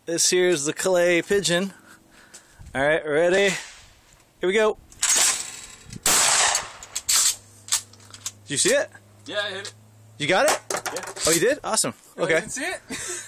This here is the clay pigeon. Alright, ready? Here we go. Did you see it? Yeah, I hit it. You got it? Yeah. Oh, you did? Awesome. Oh, Okay. you didn't see it?